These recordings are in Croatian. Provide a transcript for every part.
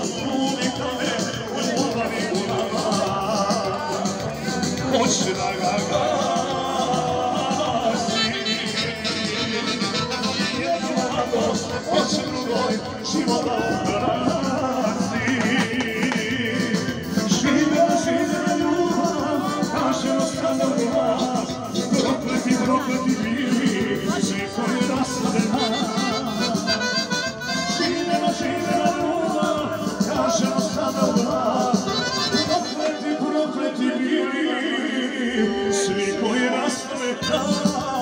umikane ljubavi u nama. Hoće da ga gasi, jednu radost, hoće drugoj života ukrasi. Živjela ljubav, kaže ostane glas, prokleti bili, svi koji rastave nas. Živjela ljubav, kaže ostane glas, prokleti bili, svi koji rastave nas.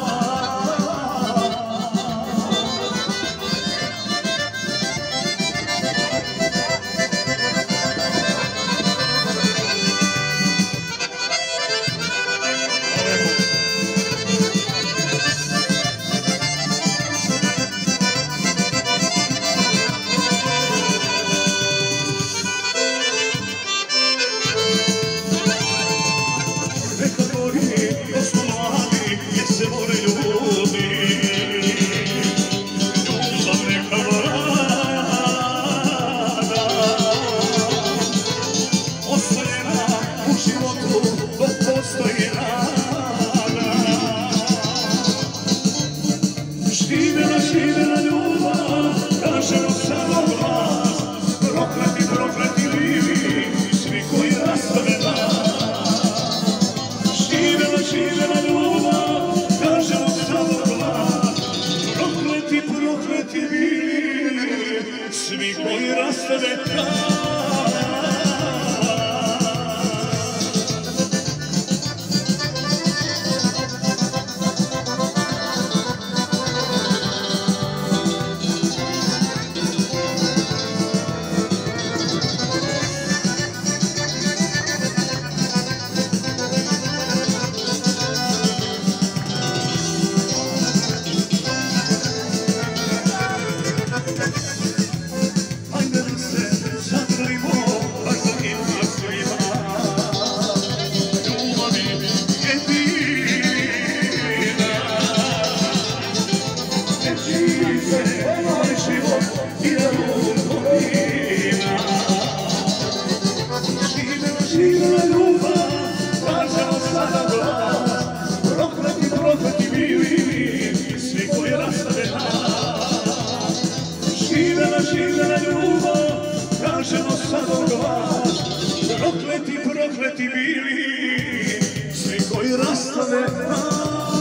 Živjela ljubav, kažemo samo glas, prokleti bili, svi koji rastave nas. Živjela ljubav, kažemo samo glas, prokleti bili, svi koji rastave nas. Živjela ljubav, kažemo sada glas, prokleti bili, svi koji rastave nas. Živjela ljubav, kažemo sada glas, prokleti bili, svi koji rastave nas.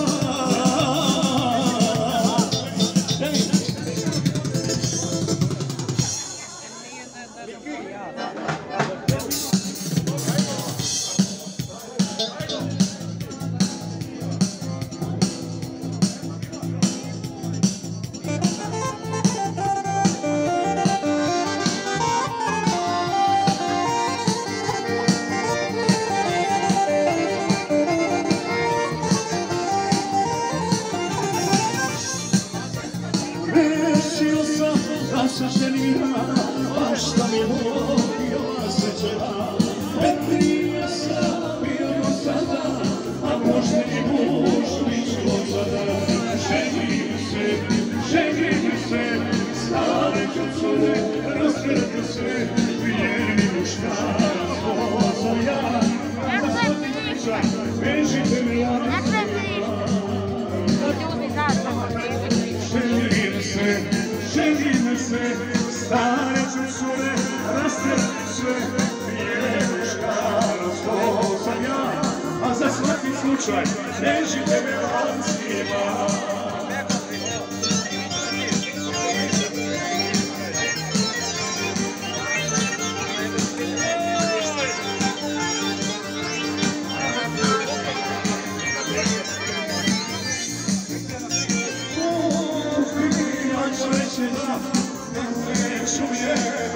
Mislio sam da se ženila, a šta mi volio srećena. Prije sam bio do sada, a možda i muž ničko sada. Ženim se, stare ću cure, razgrati se, vjerni muškarac, voza ja. Vežite me ja, Ženim se, stare ću cure, razgrati se, vjerni muškarac, voza ja. A za svaki slučaj, vežite me lancima. Neću je